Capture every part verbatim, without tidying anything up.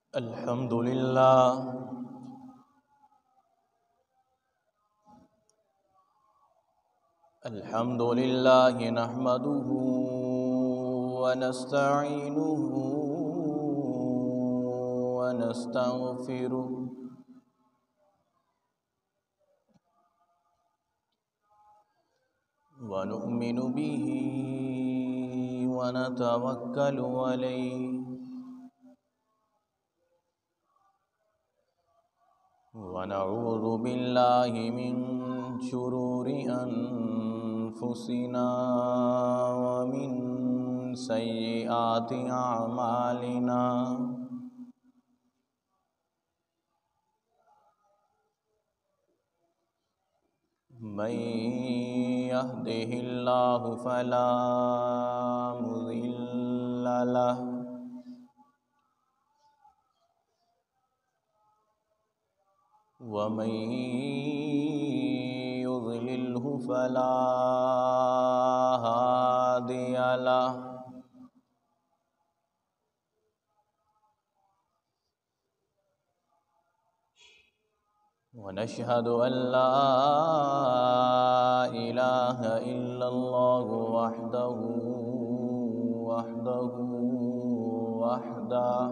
الحمد لله الحمد لله نحمده ونستعينه ونستغفره ونؤمن به ونتوكل عليه ونعوذ بالله من شرور أنفسنا ومن سيئات أعمالنا من يهده الله فلا مضل له ومن يضلله فلا هادي له ونشهد أن لا إله إلا الله وحده وحده وحده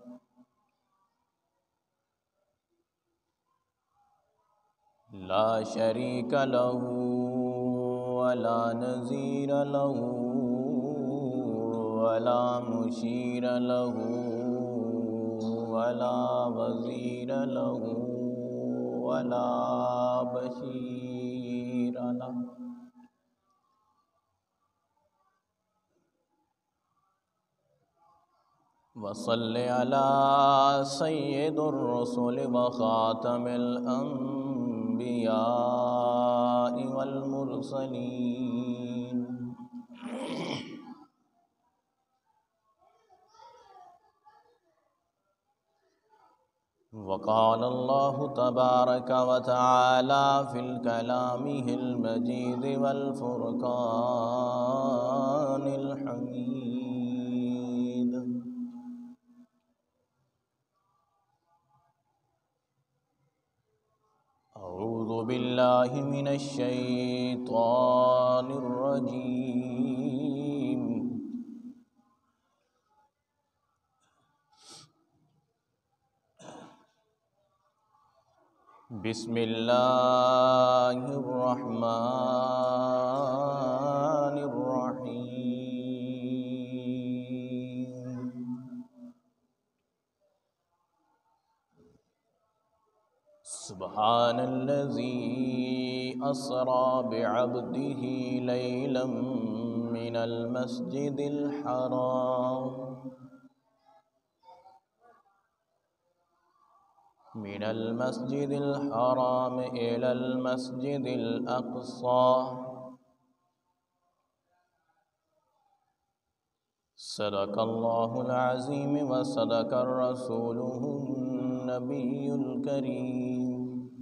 لا شريك له ولا نظير له ولا مشير له ولا وزير له ولا بشير له وصل على سيد الرسل وخاتم الأنبياء والمرسلين وقال الله تبارك وتعالى في كلامه المجيد والفرقان الحميد أعوذ بالله من الشيطان الرجيم بسم الله الرحمن الرحيم سبحان الذي أسرى بعبده ليلا من المسجد الحرام من المسجد الحرام إلى المسجد الأقصى صدق الله العظيم وصدق رسوله النبي الكريم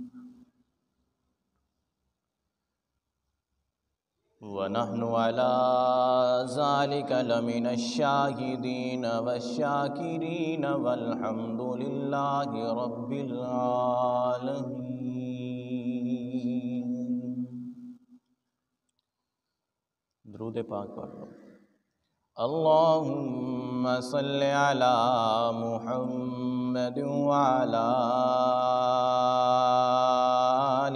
ونحن على ذلك لمن الشاهدين والشاكرين والحمد لله رب العالمين. درود پاک پڑھ لو. اللهم صل على محمد وعلى آل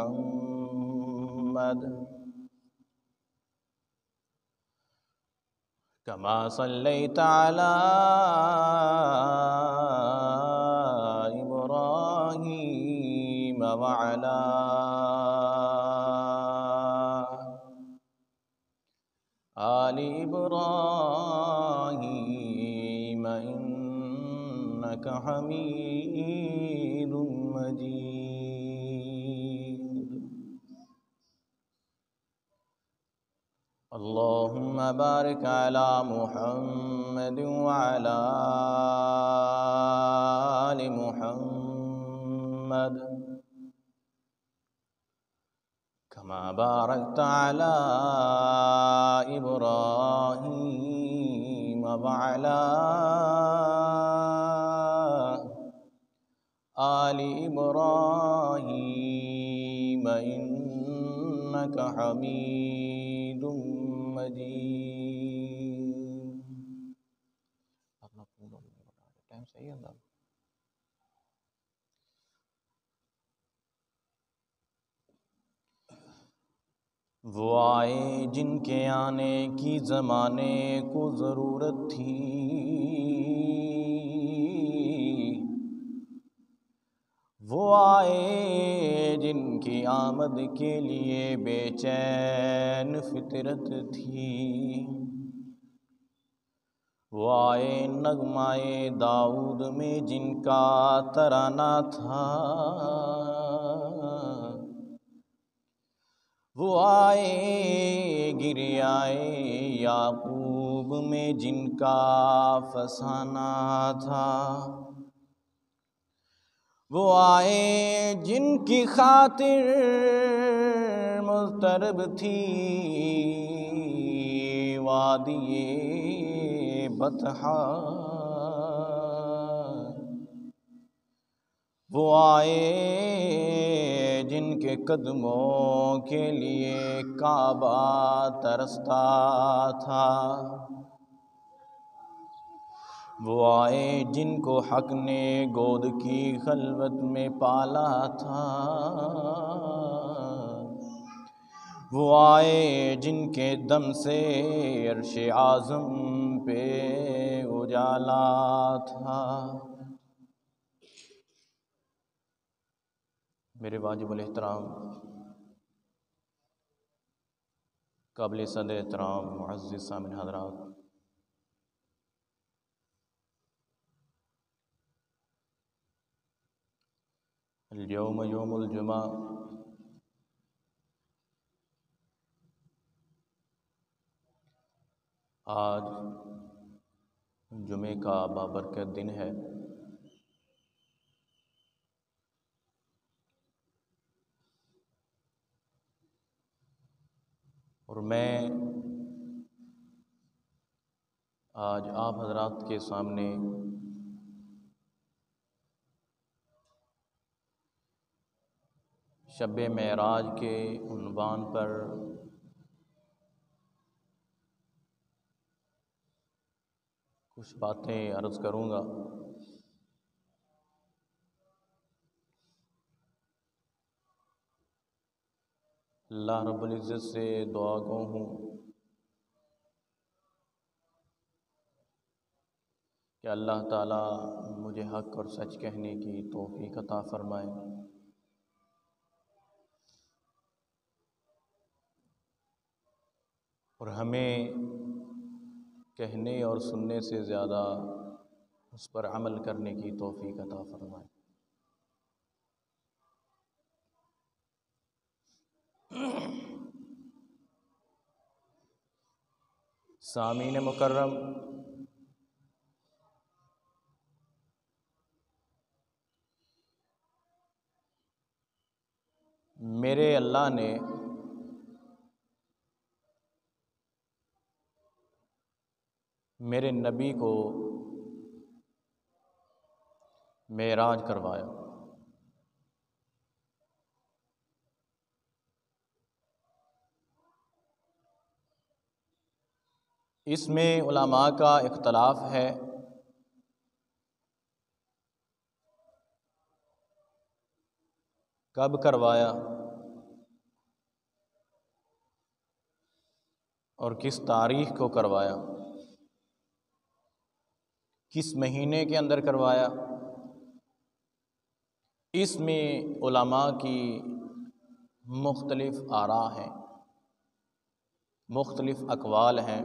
محمد كما صليت على إبراهيم وعلى آل إبراهيم إنك حميد مجيد. اللهم بارك على محمد وعلى آل محمد كما باركت على إبراهيم وعلى آل إبراهيم إنك حميد مجيد. اپنا پورا ٹائم صحیح ہے انداز. وہ آئے جن کے آنے کی زمانے کو ضرورت تھی، وہ آئے جن کی آمد کے لیے بے چین فطرت تھی، وہ آئے نغمائے داؤد میں جن کا ترانہ تھا، وہ آئے گریائے یعقوب میں جن کا فسانہ تھا، وہ آئے جن کی خاطر مضطرب تھی وادی بطحا، وہ آئے جن کے قدموں کے لیے کعبہ ترستا تھا، وہ آئے جن کو حق نے گود کی خلوت میں پالا تھا، وہ آئے جن کے دم سے عرش اعظم پہ اجالا تھا. میرے واجب الاحترام قابل صدر احترام معزز سامعین حضرات، اليوم یوم الجمعہ، آج جمعے کا بابرکت دن ہے. اور میں آج آپ حضرات کے سامنے شب معراج کے عنوان پر کچھ باتیں عرض کروں گا. اللہ رب العزت سے دعا گو ہوں کہ اللہ تعالیٰ مجھے حق اور سچ کہنے کی توفیق عطا فرمائے، اور ہمیں کہنے اور سننے سے زیادہ اس پر عمل کرنے کی توفیق عطا فرمائے. سامعین مکرم، میرے اللہ نے میرے نبی کو معراج کروایا. اس میں علماء کا اختلاف ہے کب کروایا اور کس تاریخ کو کروایا، کس مہینے کے اندر کروایا. اس میں علماء کی مختلف آراء ہیں، مختلف اقوال ہیں.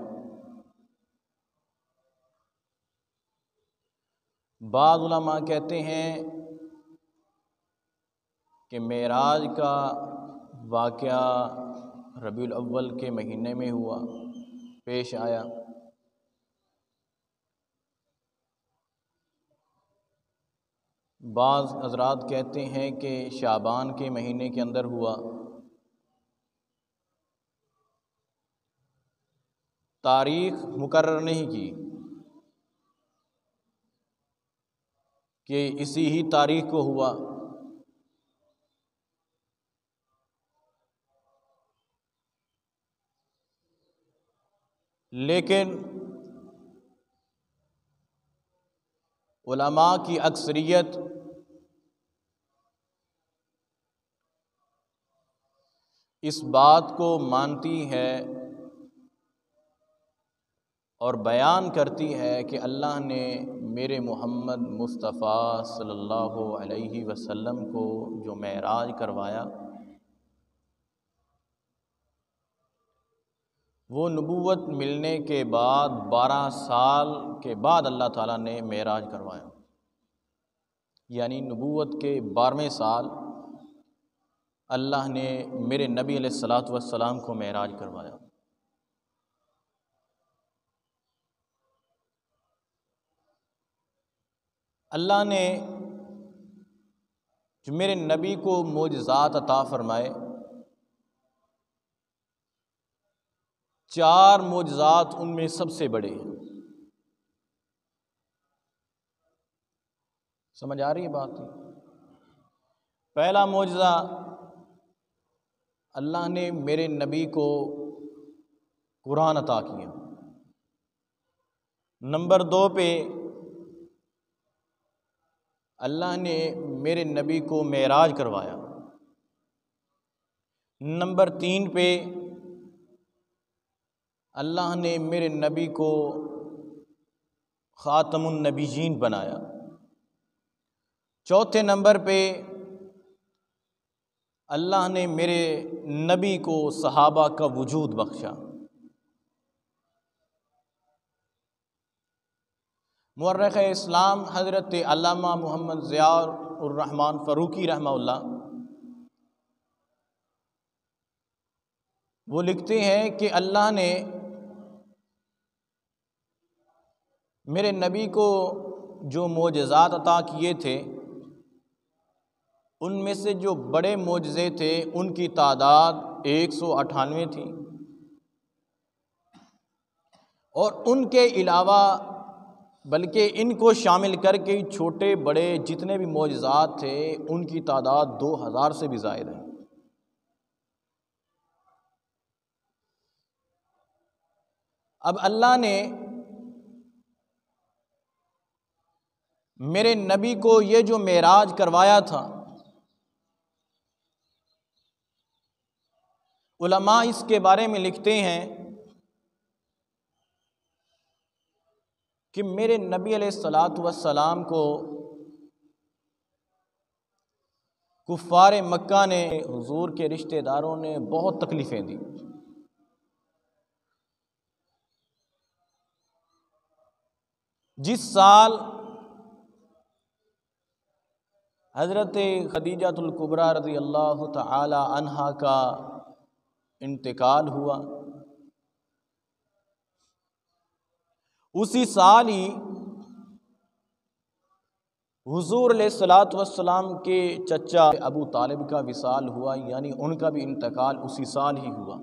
بعض علماء کہتے ہیں کہ معراج کا واقعہ ربیع الاول کے مہینے میں ہوا، پیش آیا. بعض حضرات کہتے ہیں کہ شعبان کے مہینے کے اندر ہوا. تاریخ مقرر نہیں کی کہ اسی ہی تاریخ کو ہوا. لیکن علماء کی اکثریت اس بات کو مانتی ہے اور بیان کرتی ہے کہ اللہ نے میرے محمد مصطفیٰ صلی اللہ علیہ وسلم کو جو معراج کروایا وہ نبوت ملنے کے بعد بارہ سال کے بعد اللہ تعالیٰ نے معراج کروایا، یعنی نبوت کے بارہویں سال اللہ نے میرے نبی علیہ الصلاۃ والسلام کو معراج کروایا۔ اللہ نے جو میرے نبی کو معجزات عطا فرمائے، چار معجزات ان میں سب سے بڑے ہیں۔ سمجھ آ رہی ہے بات؟ پہلا معجزہ، اللہ نے میرے نبی کو قرآن عطا کیا۔ نمبر دو پہ اللہ نے میرے نبی کو معراج کروایا۔ نمبر تین پہ اللہ نے میرے نبی کو خاتم النبیین بنایا۔ چوتھے نمبر پہ اللہ نے میرے نبی کو صحابہ کا وجود بخشا۔ مورخ اسلام حضرت علامہ محمد ضیاء الرحمن فاروقی رحمہ اللہ وہ لکھتے ہیں کہ اللہ نے میرے نبی کو جو معجزات عطا کیے تھے ان میں سے جو بڑے معجزے تھے ان کی تعداد ایک سو اٹھانوے تھی، اور ان کے علاوہ بلکہ ان کو شامل کر کے چھوٹے بڑے جتنے بھی معجزات تھے ان کی تعداد دو ہزار سے بھی زائد ہے۔ اب اللہ نے میرے نبی کو یہ جو معراج کروایا تھا، علماء اس کے بارے میں لکھتے ہیں کہ میرے نبی علیہ الصلاۃ والسلام کو کفار مکہ نے، حضور کے رشتہ داروں نے بہت تکلیفیں دی۔ جس سال حضرت خدیجہ الکبریٰ رضی اللہ تعالی عنہا کا انتقال ہوا، اسی سال ہی حضور علیہ الصلاۃ والسلام کے چچا ابو طالب کا وصال ہوا، یعنی ان کا بھی انتقال اسی سال ہی ہوا۔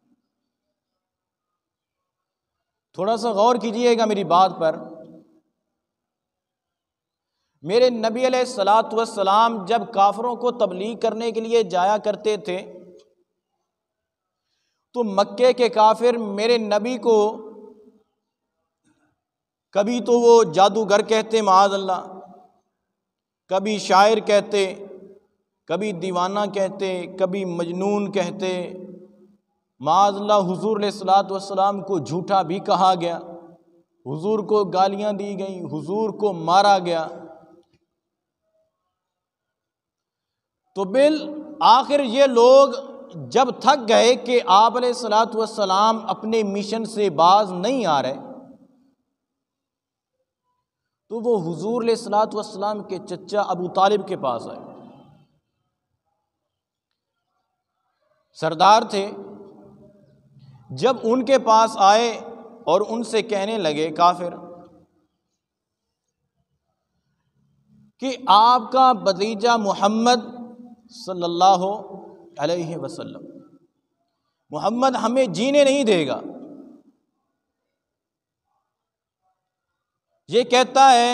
تھوڑا سا غور کیجئے گا میری بات پر۔ میرے نبی علیہ الصلاۃ والسلام جب کافروں کو تبلیغ کرنے کے لیے جایا کرتے تھے تو مکے کے کافر میرے نبی کو کبھی تو وہ جادوگر کہتے معاذ اللہ، کبھی شاعر کہتے، کبھی دیوانہ کہتے، کبھی مجنون کہتے، معاذ اللہ حضور علیہ الصلاۃ والسلام کو جھوٹا بھی کہا گیا، حضور کو گالیاں دی گئیں، حضور کو مارا گیا۔ تو بالآخر یہ لوگ جب تھک گئے کہ آپ علیہ الصلاۃ والسلام اپنے مشن سے باز نہیں آ رہے، تو وہ حضور علیہ الصلاۃ والسلام کے چچا ابو طالب کے پاس آئے۔ سردار تھے، جب ان کے پاس آئے اور ان سے کہنے لگے کافر کہ آپ کا بھتیجا محمد صلی اللہ علیہ وسلم، محمد ہمیں جینے نہیں دے گا، یہ کہتا ہے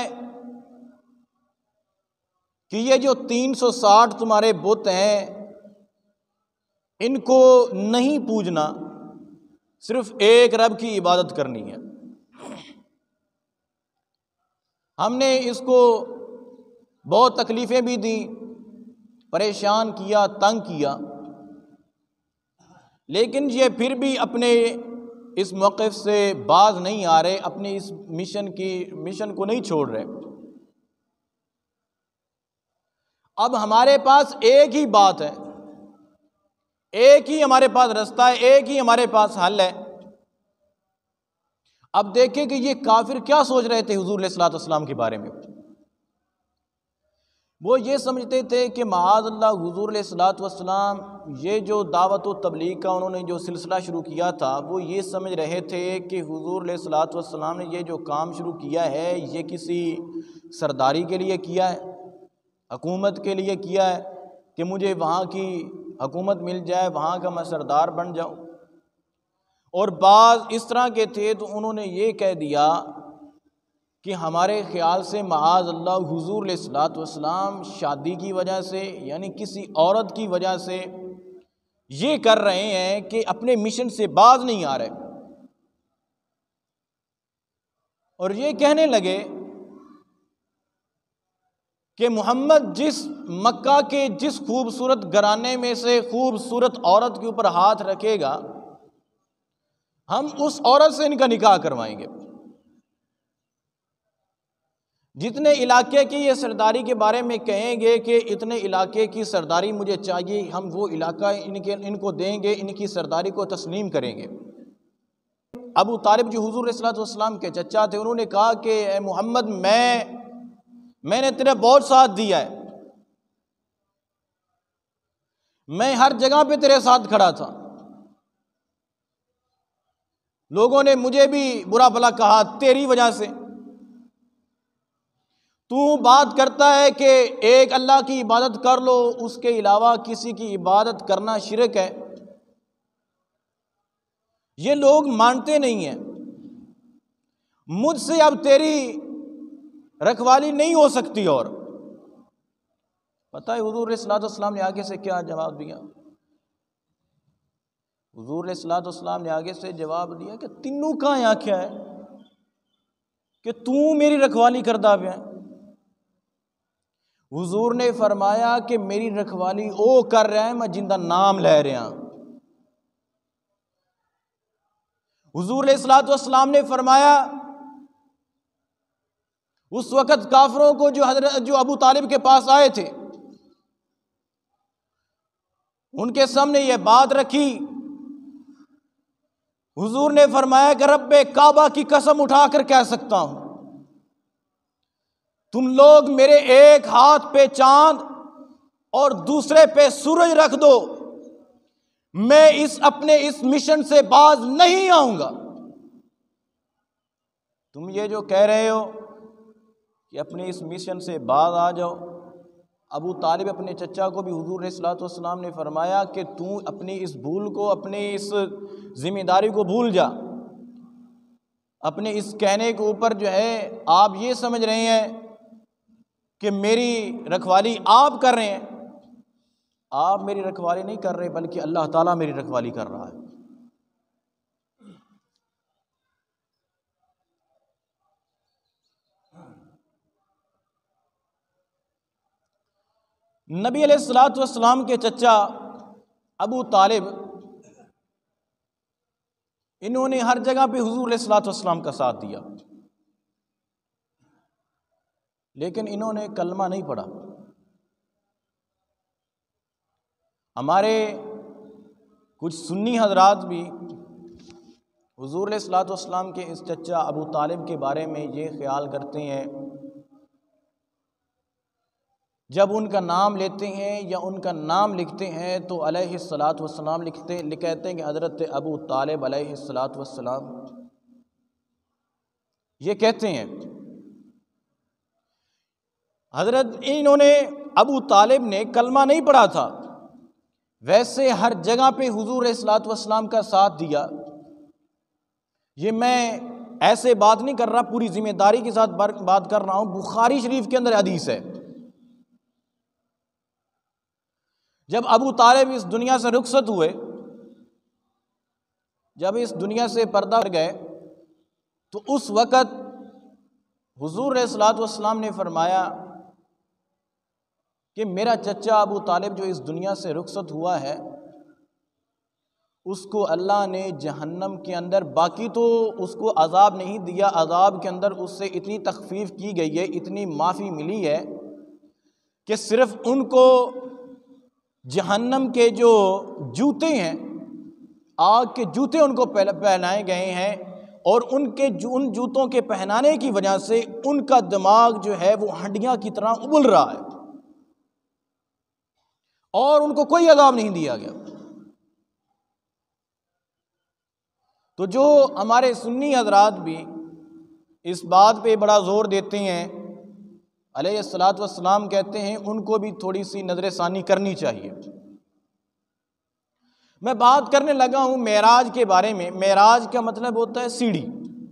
کہ یہ جو تین سو ساٹھ تمہارے بت ہیں ان کو نہیں پوجنا، صرف ایک رب کی عبادت کرنی ہے۔ ہم نے اس کو بہت تکلیفیں بھی دیں، پریشان کیا، تنگ کیا، لیکن یہ پھر بھی اپنے اس موقف سے باز نہیں آ رہے، اپنے اس مشن کی مشن کو نہیں چھوڑ رہے۔ اب ہمارے پاس ایک ہی بات ہے، ایک ہی ہمارے پاس رستہ ہے، ایک ہی ہمارے پاس حل ہے۔ اب دیکھیں کہ یہ کافر کیا سوچ رہے تھے حضور علیہ الصلوۃ والسلام کے بارے میں۔ وہ یہ سمجھتے تھے کہ معاذ اللہ حضور علیہ الصلوۃ والسلام یہ جو دعوت و تبلیغ کا انہوں نے جو سلسلہ شروع کیا تھا، وہ یہ سمجھ رہے تھے کہ حضور علیہ الصلوۃ والسلام نے یہ جو کام شروع کیا ہے یہ کسی سرداری کے لیے کیا ہے، حکومت کے لیے کیا ہے کہ مجھے وہاں کی حکومت مل جائے، وہاں کا میں سردار بن جاؤں۔ اور بعض اس طرح کے تھے تو انہوں نے یہ کہہ دیا کہ ہمارے خیال سے معاذ اللہ حضور علیہ الصلوۃ والسلام شادی کی وجہ سے، یعنی کسی عورت کی وجہ سے یہ کر رہے ہیں کہ اپنے مشن سے باز نہیں آ رہے، اور یہ کہنے لگے کہ محمد جس مکہ کے جس خوبصورت گھرانے میں سے خوبصورت عورت کے اوپر ہاتھ رکھے گا، ہم اس عورت سے ان کا نکاح کروائیں گے۔ جتنے علاقے کی یہ سرداری کے بارے میں کہیں گے کہ اتنے علاقے کی سرداری مجھے چاہیے، ہم وہ علاقہ ان کے ان کو دیں گے، ان کی سرداری کو تسلیم کریں گے۔ ابو طالب جو حضور علیہ الصلوۃ والسلام کے چچا تھے، انہوں نے کہا کہ اے محمد میں میں نے تیرا بہت ساتھ دیا ہے، میں ہر جگہ پہ تیرے ساتھ کھڑا تھا، لوگوں نے مجھے بھی برا بھلا کہا تیری وجہ سے، تو بات کرتا ہے کہ ایک اللہ کی عبادت کر لو، اس کے علاوہ کسی کی عبادت کرنا شرک ہے۔ یہ لوگ مانتے نہیں ہیں، مجھ سے اب تیری رکھوالی نہیں ہو سکتی۔ اور پتہ ہے حضور علیہ الصلوۃ والسلام نے آگے سے کیا جواب دیا؟ حضور علیہ الصلوۃ والسلام نے آگے سے جواب دیا کہ تینوں کا یہاں کیا ہے کہ تو میری رکھوالی کردہ پیا ہے۔ حضور نے فرمایا کہ میری رکھوالی او کر رہا ہے، میں جندہ نام لے رہا ہوں۔ حضور علیہ الصلوۃ والسلام نے فرمایا اس وقت کافروں کو جو حضرت جو ابو طالب کے پاس آئے تھے، ان کے سامنے یہ بات رکھی، حضور نے فرمایا کہ رب کعبہ کی قسم اٹھا کر کہہ سکتا ہوں، تم لوگ میرے ایک ہاتھ پہ چاند اور دوسرے پہ سورج رکھ دو، میں اس اپنے اس مشن سے باز نہیں آؤں گا۔ تم یہ جو کہہ رہے ہو کہ اپنے اس مشن سے باز آ جاؤ، ابو طالب اپنے چچا کو بھی حضور علیہ الصلوۃ والسلام نے فرمایا کہ تو اپنی اس بھول کو، اپنی اس ذمہ داری کو بھول جا، اپنے اس کہنے کے اوپر جو ہے آپ یہ سمجھ رہے ہیں کہ میری رکھوالی آپ کر رہے ہیں، آپ میری رکھوالی نہیں کر رہے بلکہ اللہ تعالیٰ میری رکھوالی کر رہا ہے۔ نبی علیہ الصلوۃ والسلام کے چچا ابو طالب، انہوں نے ہر جگہ پہ حضور علیہ الصلوۃ والسلام کا ساتھ دیا، لیکن انہوں نے کلمہ نہیں پڑھا۔ ہمارے کچھ سنی حضرات بھی حضور علیہ الصلوۃ والسلام کے اس چچا ابو طالب کے بارے میں یہ خیال کرتے ہیں، جب ان کا نام لیتے ہیں یا ان کا نام لکھتے ہیں تو علیہ الصلوۃ والسلام لکھتے کہتے ہیں کہ حضرت ابو طالب علیہ الصلوۃ والسلام، یہ کہتے ہیں۔ حضرت انہوں نے ابو طالب نے کلمہ نہیں پڑھا تھا، ویسے ہر جگہ پہ حضور علیہ الصلوۃ والسلام کا ساتھ دیا۔ یہ میں ایسے بات نہیں کر رہا، پوری ذمہ داری کے ساتھ بات کر رہا ہوں، بخاری شریف کے اندر حدیث ہے، جب ابو طالب اس دنیا سے رخصت ہوئے جب اس دنیا سے پردہ کر گئے تو اس وقت حضور علیہ الصلوۃ والسلام نے فرمایا کہ میرا چچا ابو طالب جو اس دنیا سے رخصت ہوا ہے اس کو اللہ نے جہنم کے اندر، باقی تو اس کو عذاب نہیں دیا، عذاب کے اندر اس سے اتنی تخفیف کی گئی ہے، اتنی معافی ملی ہے کہ صرف ان کو جہنم کے جو جوتے ہیں، آگ کے جوتے ان کو پہنائے گئے ہیں، اور ان کے ان جوتوں کے پہنانے کی وجہ سے ان کا دماغ جو ہے وہ ہڈیاں کی طرح ابل رہا ہے، اور ان کو کوئی عذاب نہیں دیا گیا۔ تو جو ہمارے سنی حضرات بھی اس بات پہ بڑا زور دیتے ہیں، علیہ الصلوۃ والسلام کہتے ہیں ان کو بھی تھوڑی سی نظر ثانی کرنی چاہیے۔ میں بات کرنے لگا ہوں معراج کے بارے میں۔ معراج کا مطلب ہوتا ہے سیڑھی۔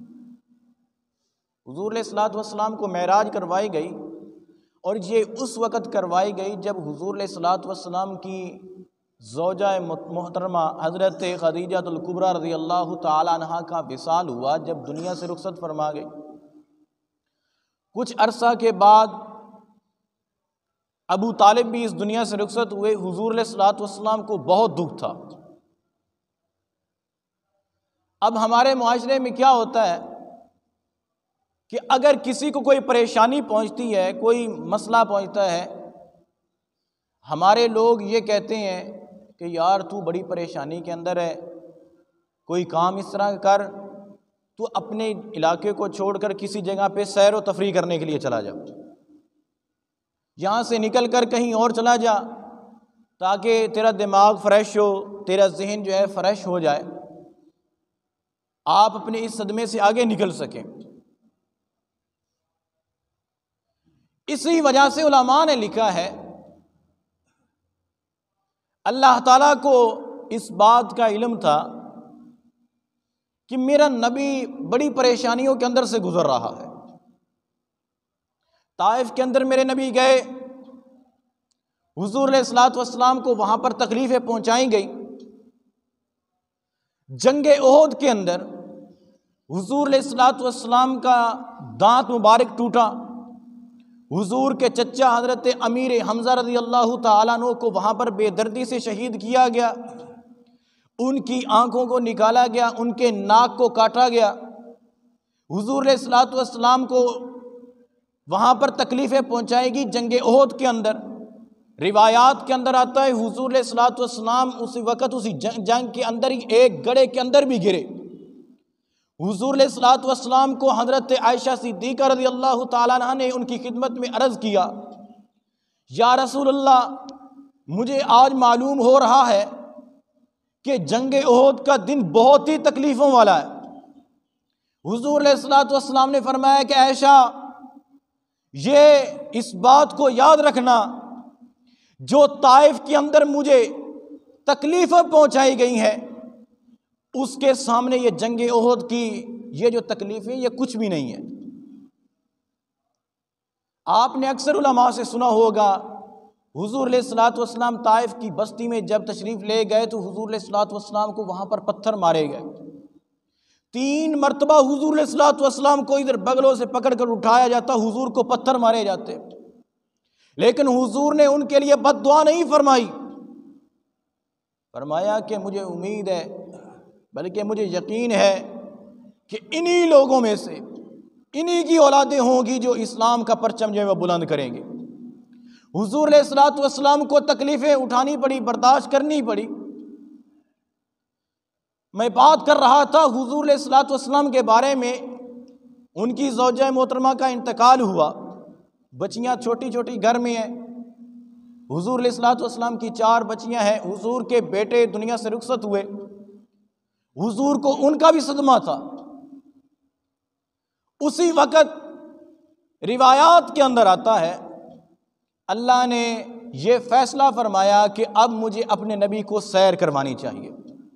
حضور علیہ الصلوۃ والسلام کو معراج کروائی گئی، اور یہ اس وقت کروائی گئی جب حضور علیہ الصلوۃ والسلام کی زوجہ محترمہ حضرت خدیجہ الکبریٰ رضی اللہ تعالی عنہا کا وصال ہوا، جب دنیا سے رخصت فرما گئی۔ کچھ عرصہ کے بعد ابو طالب بھی اس دنیا سے رخصت ہوئے۔ حضور علیہ الصلوۃ والسلام کو بہت دکھ تھا۔ اب ہمارے معاشرے میں کیا ہوتا ہے کہ اگر کسی کو کوئی پریشانی پہنچتی ہے، کوئی مسئلہ پہنچتا ہے، ہمارے لوگ یہ کہتے ہیں کہ یار تو بڑی پریشانی کے اندر ہے، کوئی کام اس طرح کر، تو اپنے علاقے کو چھوڑ کر کسی جگہ پہ سیر و تفریح کرنے کے لیے چلا جا، یہاں سے نکل کر کہیں اور چلا جا تاکہ تیرا دماغ فریش ہو، تیرا ذہن جو ہے فریش ہو جائے، آپ اپنے اس صدمے سے آگے نکل سکیں۔ اسی وجہ سے علماء نے لکھا ہے، اللہ تعالیٰ کو اس بات کا علم تھا کہ میرا نبی بڑی پریشانیوں کے اندر سے گزر رہا ہے۔ طائف کے اندر میرے نبی گئے، حضور علیہ الصلوۃ والسلام کو وہاں پر تکلیفیں پہنچائی گئی۔ جنگ احد کے اندر حضور علیہ الصلوۃ والسلام کا دانت مبارک ٹوٹا، حضور کے چچا حضرت امیر حمزہ رضی اللہ تعالیٰ عنہ کو وہاں پر بے دردی سے شہید کیا گیا، ان کی آنکھوں کو نکالا گیا، ان کے ناک کو کاٹا گیا۔ حضور علیہ الصلوۃ والسلام کو وہاں پر تکلیفیں پہنچائے گی جنگ احد کے اندر۔ روایات کے اندر آتا ہے حضور علیہ الصلوۃ والسلام اسی وقت اسی جنگ کے اندر ہی ایک گڑھے کے اندر بھی گرے۔ حضور علیہ الصلوۃ والسلام کو حضرت عائشہ صدیقہ رضی اللہ تعالیٰ عنہا نے ان کی خدمت میں عرض کیا، یا رسول اللہ، مجھے آج معلوم ہو رہا ہے کہ جنگ احد کا دن بہت ہی تکلیفوں والا ہے۔ حضور علیہ الصلوۃ والسلام نے فرمایا کہ عائشہ، یہ اس بات کو یاد رکھنا، جو طائف کے اندر مجھے تکلیفیں پہنچائی گئی ہیں، اس کے سامنے یہ جنگ احد کی یہ جو تکلیفیں یہ کچھ بھی نہیں ہے۔ آپ نے اکثر علماء سے سنا ہوگا، حضور علیہ الصلوۃ والسلام طائف کی بستی میں جب تشریف لے گئے تو حضور علیہ الصلوۃ والسلام کو وہاں پر پتھر مارے گئے۔ تین مرتبہ حضور علیہ الصلوۃ والسلام کو ادھر بغلوں سے پکڑ کر اٹھایا جاتا، حضور کو پتھر مارے جاتے، لیکن حضور نے ان کے لیے بد دعا نہیں فرمائی، فرمایا کہ مجھے امید ہے، بلکہ مجھے یقین ہے کہ انہی لوگوں میں سے انہی کی اولادیں ہوں گی جو اسلام کا پرچم جو ہے وہ بلند کریں گے۔ حضور علیہ الصلوۃ والسلام کو تکلیفیں اٹھانی پڑی، برداشت کرنی پڑی۔ میں بات کر رہا تھا حضور علیہ الصلوۃ والسلام کے بارے میں، ان کی زوجہ محترمہ کا انتقال ہوا، بچیاں چھوٹی چھوٹی گھر میں ہیں۔ حضور علیہ الصلوۃ والسلام کی چار بچیاں ہیں، حضور کے بیٹے دنیا سے رخصت ہوئے، حضور کو ان کا بھی صدمہ تھا۔ اسی وقت روایات کے اندر آتا ہے اللہ نے یہ فیصلہ فرمایا کہ اب مجھے اپنے نبی کو سیر کروانی چاہیے۔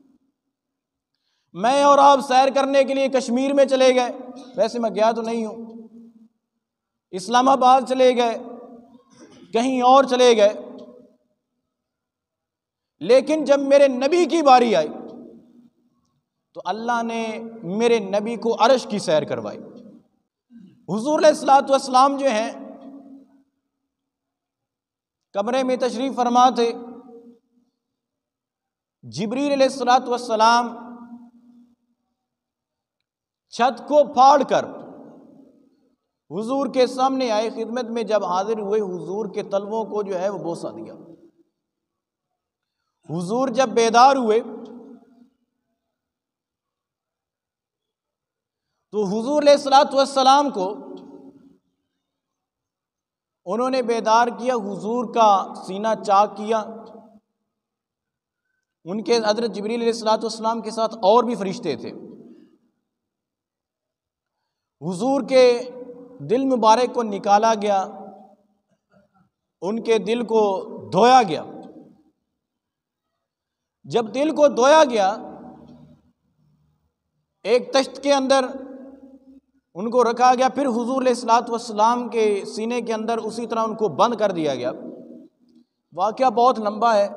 میں اور آپ سیر کرنے کے لیے کشمیر میں چلے گئے، ویسے میں گیا تو نہیں ہوں، اسلام آباد چلے گئے، کہیں اور چلے گئے، لیکن جب میرے نبی کی باری آئی تو اللہ نے میرے نبی کو عرش کی سیر کروائی۔ حضور علیہ الصلوۃ والسلام جو ہیں کمرے میں تشریف فرما تھے، جبریل علیہ الصلوۃ والسلام چھت کو پھاڑ کر حضور کے سامنے آئے، خدمت میں جب حاضر ہوئے حضور کے تلووں کو جو ہے وہ بوسہ دیا۔ حضور جب بیدار ہوئے تو حضور علیہ الصلوۃ والسلام کو انہوں نے بیدار کیا، حضور کا سینہ چاک کیا۔ ان کے حضرت جبریل علیہ الصلوۃ والسلام کے ساتھ اور بھی فرشتے تھے۔ حضور کے دل مبارک کو نکالا گیا، ان کے دل کو دھویا گیا۔ جب دل کو دھویا گیا ایک تشت کے اندر ان کو رکھا گیا، پھر حضور علیہ الصلوۃ والسلام کے سینے کے اندر اسی طرح ان کو بند کر دیا گیا۔ واقعہ بہت لمبا ہے،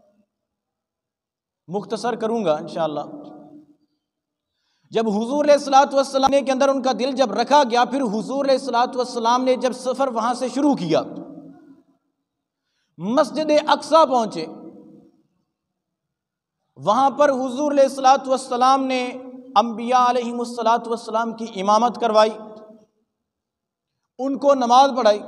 مختصر کروں گا انشاءاللہ۔ جب حضور علیہ الصلوۃ والسلام کے اندر ان کا دل جب رکھا گیا، پھر حضور علیہ الصلوۃ والسلام نے جب سفر وہاں سے شروع کیا، مسجد اقصیٰ پہنچے، وہاں پر حضور علیہ الصلوۃ والسلام نے انبیاء علیہم الصلوۃ والسلام کی امامت کروائی، ان کو نماز پڑھائی،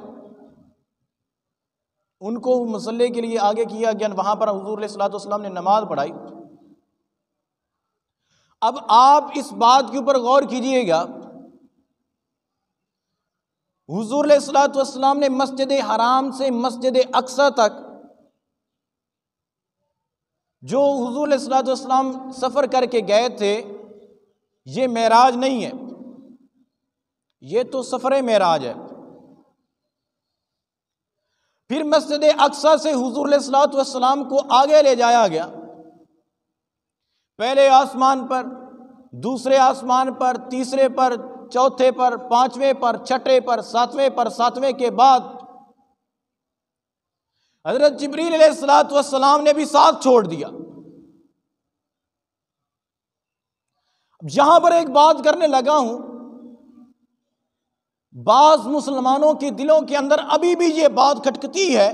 ان کو مصلی کے لیے آگے کیا گیا، وہاں پر حضور علیہ الصلوۃ والسلام نے نماز پڑھائی۔ اب آپ اس بات کے اوپر غور کیجئے گا، حضور علیہ الصلوۃ والسلام نے مسجد حرام سے مسجد اقصیٰ تک جو حضور علیہ الصلوۃ والسلام سفر کر کے گئے تھے، یہ معراج نہیں ہے، یہ تو سفر معراج ہے۔ پھر مسجد اقصیٰ سے حضور علیہ الصلوۃ والسلام کو آگے لے جایا گیا، پہلے آسمان پر، دوسرے آسمان پر، تیسرے پر، چوتھے پر، پانچویں پر، چھٹے پر، ساتویں پر، ساتویں کے بعد حضرت جبریل علیہ الصلوۃ والسلام نے بھی ساتھ چھوڑ دیا۔ یہاں پر ایک بات کرنے لگا ہوں، بعض مسلمانوں کے دلوں کے اندر ابھی بھی یہ بات کھٹکتی ہے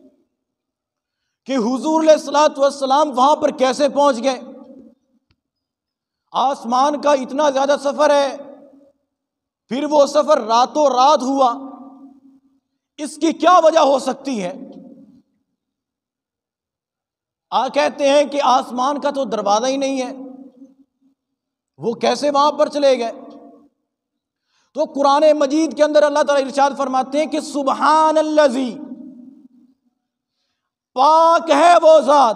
کہ حضور علیہ الصلوۃ والسلام وہاں پر کیسے پہنچ گئے؟ آسمان کا اتنا زیادہ سفر ہے، پھر وہ سفر راتوں رات ہوا، اس کی کیا وجہ ہو سکتی ہے؟ آ کہتے ہیں کہ آسمان کا تو دروازہ ہی نہیں ہے، وہ کیسے وہاں پر چلے گئے؟ تو قرآن مجید کے اندر اللہ تعالیٰ ارشاد فرماتے ہیں کہ سبحان الذی، پاک ہے وہ ذات،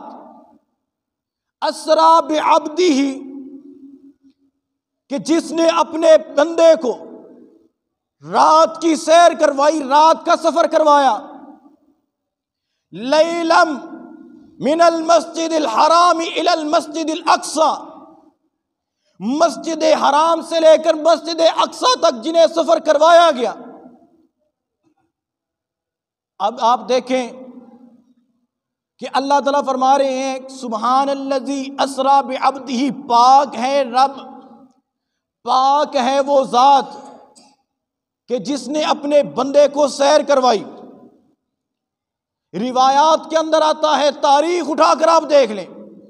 اسریٰ بعبدہ، کہ جس نے اپنے بندے کو رات کی سیر کروائی، رات کا سفر کروایا، لیلم من المسجد الحرام الی المسجد الاقصی، مسجد حرام سے لے کر مسجد اقصیٰ تک جنہیں سفر کروایا گیا۔ اب آپ دیکھیں کہ اللہ تعالیٰ فرما رہے ہیں سبحان الذی اسریٰ بعبدہ، پاک ہے رب، پاک ہے وہ ذات کہ جس نے اپنے بندے کو سیر کروائی۔ روایات کے اندر آتا ہے، تاریخ اٹھا کر آپ دیکھ لیں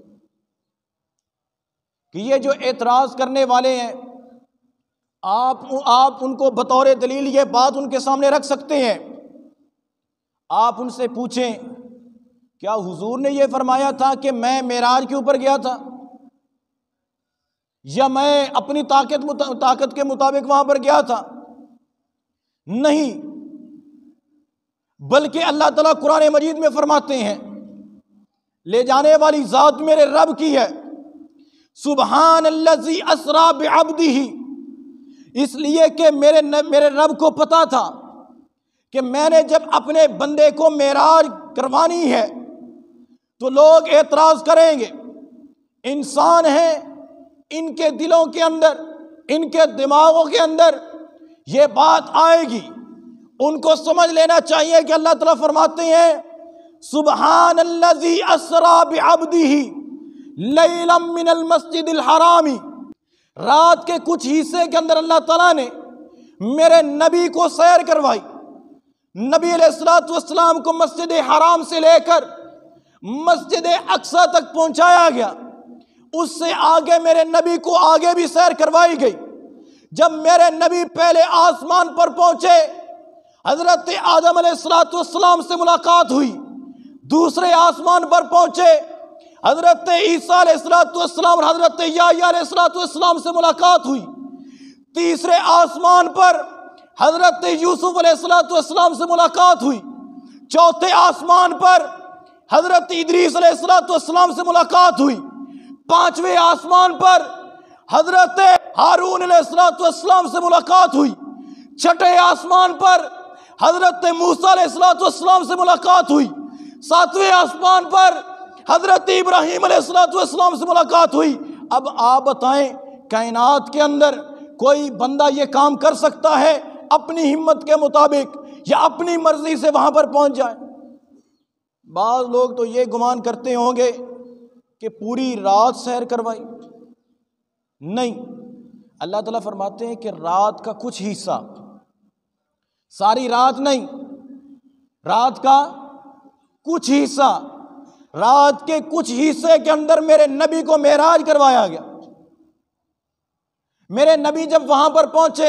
کہ یہ جو اعتراض کرنے والے ہیں، آپ آپ ان کو بطور دلیل یہ بات ان کے سامنے رکھ سکتے ہیں۔ آپ ان سے پوچھیں کیا حضور نے یہ فرمایا تھا کہ میں معراج کے اوپر گیا تھا، یا میں اپنی طاقت طاقت کے مطابق وہاں پر گیا تھا؟ نہیں، بلکہ اللہ تعالیٰ قرآن مجید میں فرماتے ہیں لے جانے والی ذات میرے رب کی ہے، سبحان الذی اسریٰ بعبدہ، اس لیے کہ میرے میرے رب کو پتا تھا کہ میں نے جب اپنے بندے کو معراج کروانی ہے تو لوگ اعتراض کریں گے، انسان ہیں، ان کے دلوں کے اندر، ان کے دماغوں کے اندر یہ بات آئے گی۔ ان کو سمجھ لینا چاہیے کہ اللہ تعالیٰ فرماتے ہیں سبحان الذی اسریٰ بعبدہ لیلا من المسجد الحرام رات کے کچھ حصے کے اندر اللہ تعالیٰ نے میرے نبی کو سیر کروائی. نبی علیہ الصلوۃ والسلام کو مسجد حرام سے لے کر مسجد اقصی تک پہنچایا گیا. اس سے آگے میرے نبی کو آگے بھی سیر کروائی گئی. جب میرے نبی پہلے آسمان پر پہنچے حضرت آدم علیہ الصلوۃ والسلام سے ملاقات ہوئی. دوسرے آسمان پر پہنچے حضرت عیسیٰ علیہ الصلوۃ والسلام اور حضرت یحییٰ علیہ الصلوۃ والسلام سے ملاقات ہوئی. تیسرے آسمان پر حضرت یوسف علیہ الصلوۃ والسلام سے ملاقات ہوئی. چوتھے آسمان پر حضرت ادریس علیہ الصلوۃ والسلام سے ملاقات ہوئی. پانچویں آسمان پر حضرت ہارون علیہ الصلوۃ والسلام سے ملاقات ہوئی. چھٹے آسمان پر حضرت موسیٰ علیہ الصلوۃ والسلام سے ملاقات ہوئی. ساتویں آسمان پر حضرت ابراہیم علیہ الصلوۃ والسلام سے ملاقات ہوئی. اب آپ بتائیں کائنات کے اندر کوئی بندہ یہ کام کر سکتا ہے اپنی ہمت کے مطابق یا اپنی مرضی سے وہاں پر پہنچ جائے؟ بعض لوگ تو یہ گمان کرتے ہوں گے کہ پوری رات سیر کروائی. نہیں، اللہ تعالیٰ فرماتے ہیں کہ رات کا کچھ حصہ، ساری رات نہیں، رات کا کچھ حصہ، رات کے کچھ حصے کے اندر میرے نبی کو معراج کروایا گیا. میرے نبی جب وہاں پر پہنچے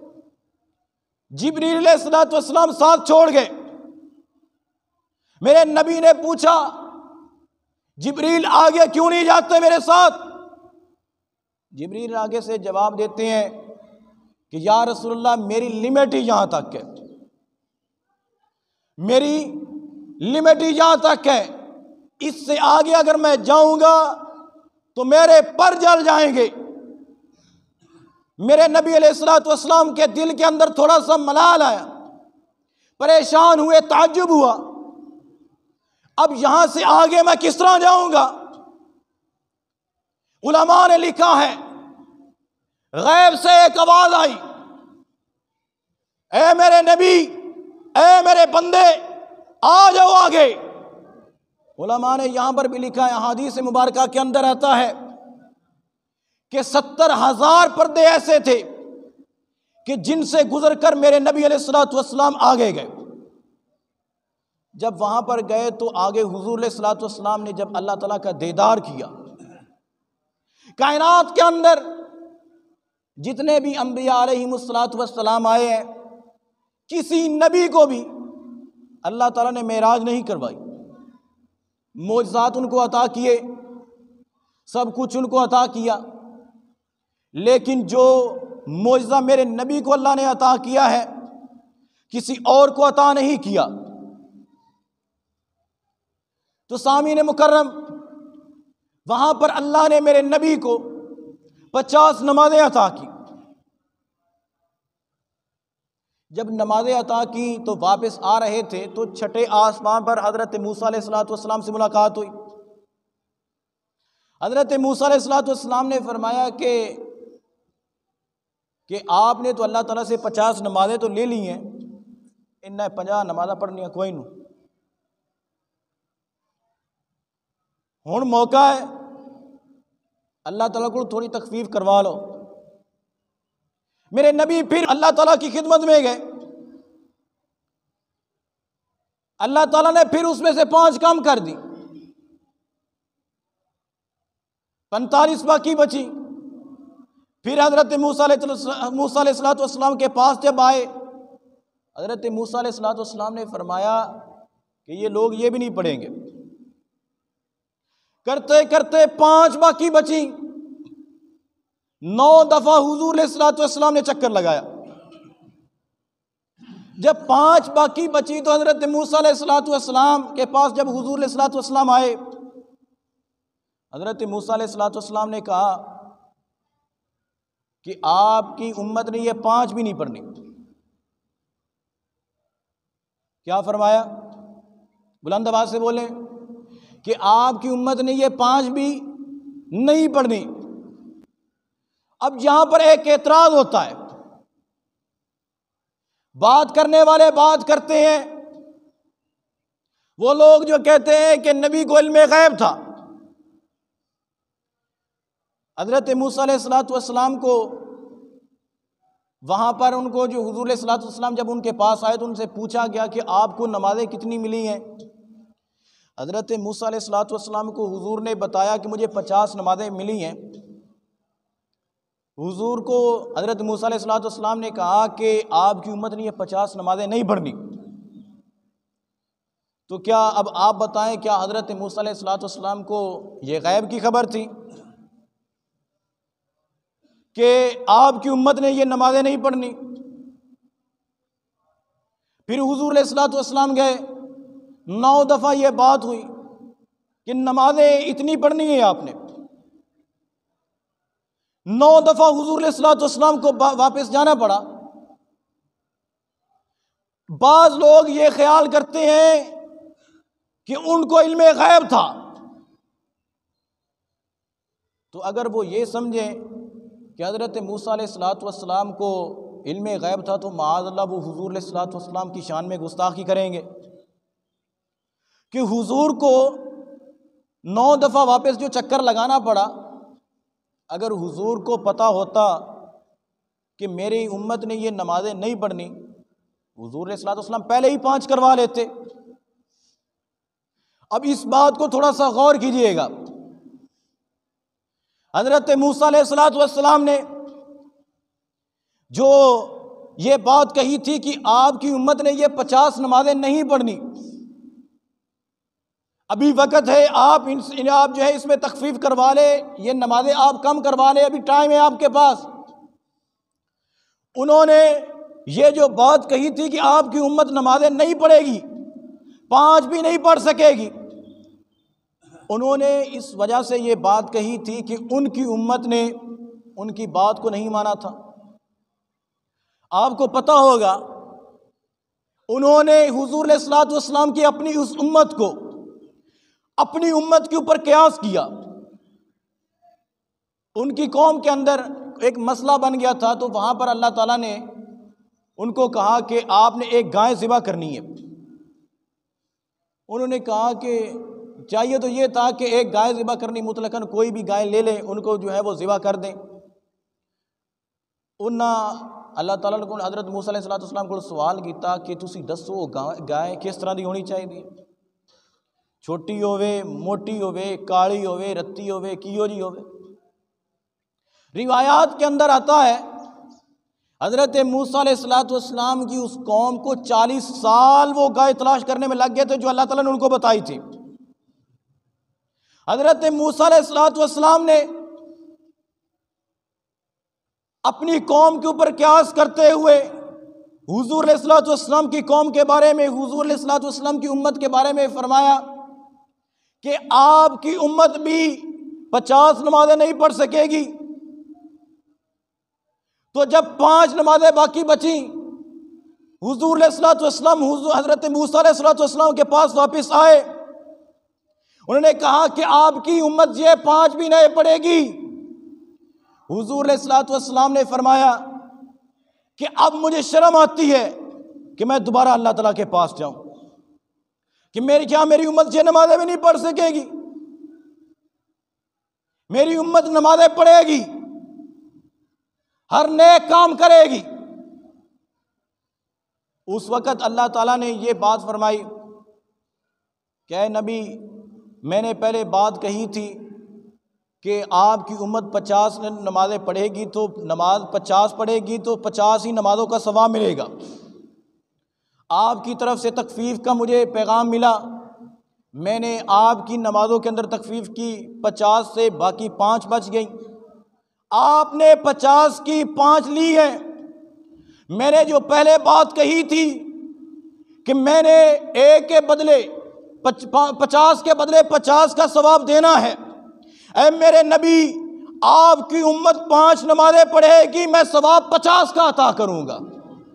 جبریل علیہ الصلوۃ والسلام ساتھ چھوڑ گئے. میرے نبی نے پوچھا جبریل آگے کیوں نہیں جاتے میرے ساتھ؟ جبریل آگے سے جواب دیتے ہیں کہ یا رسول اللہ میری لمٹ ہی یہاں تک ہے، میری لمٹ ہی یہاں تک ہے، اس سے آگے اگر میں جاؤں گا تو میرے پر جل جائیں گے. میرے نبی علیہ الصلوۃ والسلام کے دل کے اندر تھوڑا سا ملال آیا، پریشان ہوئے، تعجب ہوا، اب یہاں سے آگے میں کس طرح جاؤں گا؟ علماء نے لکھا ہے غیب سے ایک آواز آئی، اے میرے نبی، اے میرے بندے، آ جاؤ آگے. علماء نے یہاں پر بھی لکھا ہے، احادیث مبارکہ کے اندر آتا ہے کہ ستر ہزار پردے ایسے تھے کہ جن سے گزر کر میرے نبی علیہ الصلوۃ والسلام آگے گئے. جب وہاں پر گئے تو آگے حضور علیہ الصلوۃ والسلام نے جب اللہ تعالیٰ کا دیدار کیا، کائنات کے اندر جتنے بھی انبیاء علیہم الصلوۃ والسلام آئے ہیں، کسی نبی کو بھی اللہ تعالیٰ نے معراج نہیں کروائی. معجزات ان کو عطا کیے، سب کچھ ان کو عطا کیا، لیکن جو معجزہ میرے نبی کو اللہ نے عطا کیا ہے کسی اور کو عطا نہیں کیا. تو سامعین مکرم، وہاں پر اللہ نے میرے نبی کو پچاس نمازیں عطا کی. جب نمازیں عطا کی تو واپس آ رہے تھے تو چھٹے آسمان پر حضرت موسیٰ علیہ الصلوۃ والسلام سے ملاقات ہوئی. حضرت موسیٰ علیہ الصلوۃ والسلام نے فرمایا کہ کہ آپ نے تو اللہ تعالیٰ سے پچاس نمازیں تو لے لی ہیں، ان نے پنجا نمازیں پڑھنی کوئی نو، ہن موقع ہے اللہ تعالیٰ کو تھوڑی تخفیف کروا لو. میرے نبی پھر اللہ تعالیٰ کی خدمت میں گئے. اللہ تعالیٰ نے پھر اس میں سے پانچ کم کر دی، پینتالیس باقی بچی. پھر حضرت موسیٰ علیہ موسیٰ علیہ الصلوۃ والسلام کے پاس جب آئے، حضرت موسیٰ علیہ الصلوۃ والسلام نے فرمایا کہ یہ لوگ یہ بھی نہیں پڑھیں گے. کرتے کرتے پانچ باقی بچی. نو دفعہ حضور علیہ الصلوۃ والسلام نے چکر لگایا. جب پانچ باقی بچی تو حضرت موسیٰ علیہ الصلوۃ والسلام کے پاس جب حضور علیہ الصلوۃ والسلام آئے، حضرت موسیٰ علیہ الصلوۃ والسلام نے کہا کہ آپ کی امت نے یہ پانچ بھی نہیں پڑھنی. کیا فرمایا؟ بلند آواز سے بولیں کہ آپ کی امت نے یہ پانچ بھی نہیں پڑھنی. اب یہاں پر ایک اعتراض ہوتا ہے، بات کرنے والے بات کرتے ہیں، وہ لوگ جو کہتے ہیں کہ نبی کو علم غیب تھا، حضرت موسیٰ علیہ الصلوۃ والسلام کو وہاں پر ان کو جو حضور علیہ الصلوۃ والسلام جب ان کے پاس آئے تو ان سے پوچھا گیا کہ آپ کو نمازیں کتنی ملی ہیں؟ حضرت موسیٰ علیہ الصلوۃ والسلام کو حضور نے بتایا کہ مجھے پچاس نمازیں ملی ہیں۔ حضور کو حضرت موسیٰ علیہ الصلوۃ والسلام نے کہا کہ آپ کی امت نے یہ پچاس نمازیں نہیں پڑھنی، تو کیا اب آپ بتائیں کیا حضرت موسیٰ علیہ الصلوۃ والسلام کو یہ غیب کی خبر تھی کہ آپ کی امت نے یہ نمازیں نہیں پڑھنی؟ پھر حضور علیہ الصلوۃ والسلام گئے، نو دفعہ یہ بات ہوئی کہ نمازیں اتنی پڑھنی ہیں آپ نے۔ نو دفعہ حضور علیہ الصلوۃ والسلام کو واپس جانا پڑا۔ بعض لوگ یہ خیال کرتے ہیں کہ ان کو علم غیب تھا، تو اگر وہ یہ سمجھیں کہ حضرت موسیٰ علیہ الصلوۃ والسلام کو علم غیب تھا تو معاذ اللہ وہ حضور علیہ الصلوۃ والسلام کی شان میں گستاخی کریں گے کہ حضور کو نو دفعہ واپس جو چکر لگانا پڑا، اگر حضور کو پتہ ہوتا کہ میری امت نے یہ نمازیں نہیں پڑھنی، حضور علیہ الصلوۃ والسلام پہلے ہی پانچ کروا لیتے۔ اب اس بات کو تھوڑا سا غور کیجئے گا، حضرت موسیٰ علیہ الصلوۃ والسلام نے جو یہ بات کہی تھی کہ آپ کی امت نے یہ پچاس نمازیں نہیں پڑھنی، ابھی وقت ہے، آپ آپ جو ہے اس میں تخفیف کروا لے، یہ نمازیں آپ کم کروا لے، ابھی ٹائم ہے آپ کے پاس۔ انہوں نے یہ جو بات کہی تھی کہ آپ کی امت نمازیں نہیں پڑھے گی، پانچ بھی نہیں پڑھ سکے گی، انہوں نے اس وجہ سے یہ بات کہی تھی کہ ان کی امت نے ان کی بات کو نہیں مانا تھا۔ آپ کو پتہ ہوگا انہوں نے حضور علیہ الصلوۃ والسلام کی اپنی اس امت کو اپنی امت کے اوپر قیاس کیا۔ ان کی قوم کے اندر ایک مسئلہ بن گیا تھا، تو وہاں پر اللہ تعالیٰ نے ان کو کہا کہ آپ نے ایک گائے ذبح کرنی ہے۔ انہوں نے کہا کہ چاہیے تو یہ تھا کہ ایک گائے ذبح کرنی، مطلقاً کوئی بھی گائے لے لیں، ان کو جو ہے وہ ذبح کر دیں۔ انہاں اللہ تعالیٰ نے حضرت موسیٰ علیہ الصلوۃ والسلام کو سوال کیتا کہ تسی دسو گائے کس طرح دی ہونی چاہیے، چھوٹی ہوئے، موٹی ہوئے، کالی ہوئے، رتی ہوئے، کیو جی ہوئے؟ روایات کے اندر آتا ہے حضرت موسیٰ علیہ الصلوۃ والسلام کی اس قوم کو چالیس سال وہ گائے تلاش کرنے میں لگ گئے تھے جو اللہ تعالیٰ نے ان کو بتائی تھی۔ حضرت موسیٰ علیہ الصلوۃ والسلام نے اپنی قوم کے اوپر قیاس کرتے ہوئے حضور علیہ الصلوۃ والسلام کی قوم کے بارے میں، حضور علیہ الصلوۃ والسلام کی امت کے بارے میں فرمایا کہ آپ کی امت بھی پچاس نمازیں نہیں پڑھ سکے گی۔ تو جب پانچ نمازیں باقی بچیں، حضور علیہ الصلوۃ والسلام حضور حضرت موسیٰ علیہ الصلوۃ والسلام کے پاس واپس آئے، انہوں نے کہا کہ آپ کی امت یہ پانچ بھی نہیں پڑھے گی۔ حضور علیہ الصلوۃ والسلام نے فرمایا کہ اب مجھے شرم آتی ہے کہ میں دوبارہ اللہ تعالیٰ کے پاس جاؤں کہ میری کیا میری امت یہ نمازیں بھی نہیں پڑھ سکے گی؟ میری امت نمازیں پڑھے گی، ہر نیک کام کرے گی۔ اس وقت اللہ تعالیٰ نے یہ بات فرمائی کہ اے نبی، میں نے پہلے بات کہی تھی کہ آپ کی امت پچاس نمازیں پڑھے گی، تو نماز پچاس پڑھے گی تو پچاس ہی نمازوں کا ثواب ملے گا۔ آپ کی طرف سے تخفیف کا مجھے پیغام ملا، میں نے آپ کی نمازوں کے اندر تخفیف کی، پچاس سے باقی پانچ بچ گئیں۔ آپ نے پچاس کی پانچ لی ہیں۔ میں نے جو پہلے بات کہی تھی کہ میں نے ایک کے بدلے پچاس کے بدلے پچاس کا ثواب دینا ہے، اے میرے نبی، آپ کی امت پانچ نمازیں پڑھے گی، میں ثواب پچاس کا عطا کروں گا۔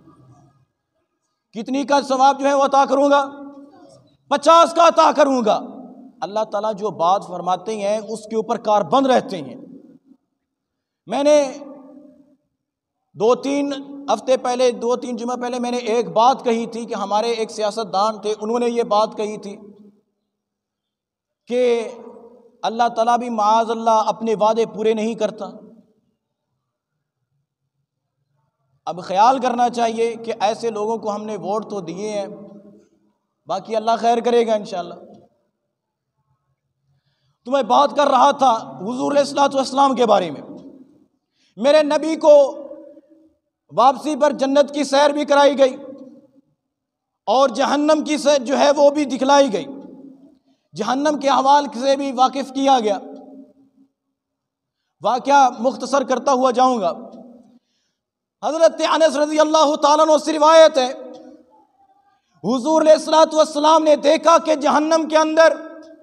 کتنی کا ثواب جو ہے وہ عطا کروں گا؟ پچاس کا عطا کروں گا۔ اللہ تعالیٰ جو بات فرماتے ہیں اس کے اوپر کاربند رہتے ہیں۔ میں نے دو تین ہفتے پہلے دو تین جمعہ پہلے میں نے ایک بات کہی تھی کہ ہمارے ایک سیاست دان تھے، انہوں نے یہ بات کہی تھی کہ اللہ تعالیٰ بھی معاذ اللہ اپنے وعدے پورے نہیں کرتا۔ اب خیال کرنا چاہیے کہ ایسے لوگوں کو ہم نے ووٹ تو دیے ہیں، باقی اللہ خیر کرے گا انشاءاللہ۔ تو میں بات کر رہا تھا حضور علیہ الصلوۃ والسلام کے بارے میں۔ میرے نبی کو واپسی پر جنت کی سیر بھی کرائی گئی اور جہنم کی سیر جو ہے وہ بھی دکھلائی گئی، جہنم کے احوال سے بھی واقف کیا گیا۔ واقعہ مختصر کرتا ہوا جاؤں گا۔ حضرت انس رضی اللہ تعالیٰ عنہ سے روایت ہے، حضور علیہ الصلوۃ والسلام نے دیکھا کہ جہنم کے اندر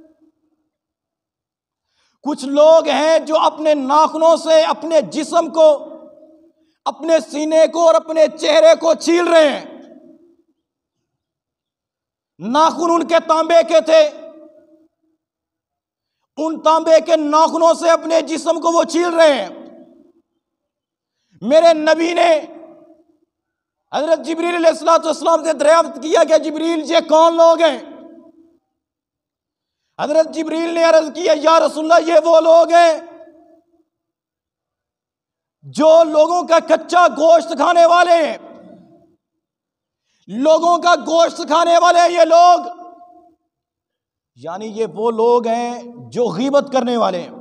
کچھ لوگ ہیں جو اپنے ناخنوں سے اپنے جسم کو، اپنے سینے کو اور اپنے چہرے کو چھیل رہے ہیں۔ ناخن ان کے تانبے کے تھے، ان تانبے کے ناخنوں سے اپنے جسم کو وہ چھیل رہے ہیں۔ میرے نبی نے حضرت جبریل علیہ الصلوۃ والسلام سے دریافت کیا کہ جبریل یہ کون لوگ ہیں؟ حضرت جبریل نے عرض کیا یا رسول اللہ یہ وہ لوگ ہیں جو لوگوں کا کچا گوشت کھانے والے ہیں، لوگوں کا گوشت کھانے والے ہیں یہ لوگ، یعنی یہ وہ لوگ ہیں جو غیبت کرنے والے ہیں۔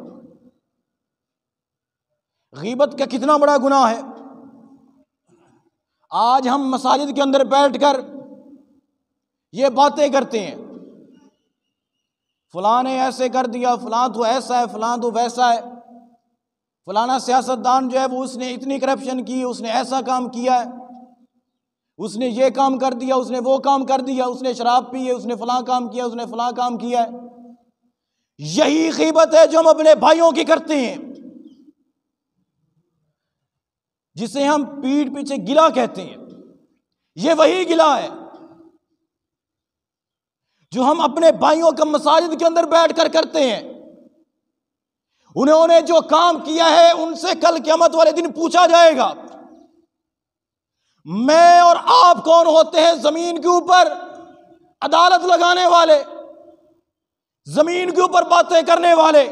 غیبت کا کتنا بڑا گناہ ہے۔ آج ہم مساجد کے اندر بیٹھ کر یہ باتیں کرتے ہیں، فلاں نے ایسے کر دیا، فلاں تو ایسا ہے، فلاں تو ویسا ہے، فلانا سیاستدان جو ہے وہ اس نے اتنی کرپشن کی، اس نے ایسا کام کیا ہے، اس نے یہ کام کر دیا، اس نے وہ کام کر دیا، اس نے شراب پی ہے، اس نے فلاں کام کیا، اس نے فلاں کام کیا ہے۔ یہی غیبت ہے جو ہم اپنے بھائیوں کی کرتے ہیں، جسے ہم پیٹھ پیچھے گلا کہتے ہیں۔ یہ وہی گلا ہے جو ہم اپنے بھائیوں کا مساجد کے اندر بیٹھ کر کرتے ہیں۔ انہوں نے جو کام کیا ہے ان سے کل قیامت والے دن پوچھا جائے گا۔ میں اور آپ کون ہوتے ہیں زمین کے اوپر عدالت لگانے والے، زمین کے اوپر باتیں کرنے والے؟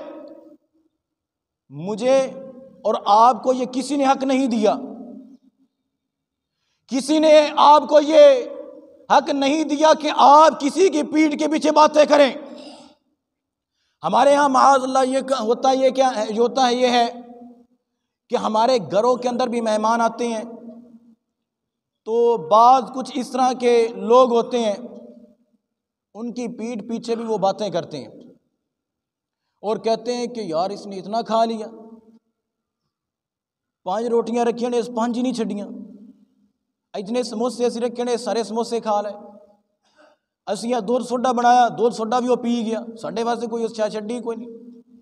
مجھے اور آپ کو یہ کسی نے حق نہیں دیا، کسی نے آپ کو یہ حق نہیں دیا کہ آپ کسی کی پیٹھ کے پیچھے باتیں کریں۔ ہمارے ہاں معاذ اللہ یہ ہوتا ہے، یہ کیا ہوتا ہے، یہ ہے کہ ہمارے گھروں کے اندر بھی مہمان آتے ہیں تو بعض کچھ اس طرح کے لوگ ہوتے ہیں، ان کی پیٹھ پیچھے بھی وہ باتیں کرتے ہیں اور کہتے ہیں کہ یار اس نے اتنا کھا لیا، پانچ روٹیاں رکھیاں نے اس پانچ ہی نہیں چھڑیاں، اتنے سموسے اسی رکھے نے سارے سموسے کھا لے، اسی دودھ سوڈا بنایا دودھ سوڈا بھی وہ پی گیا، ساڈے واسطے کوئی اس چاہ چھڈی کوئی نہیں۔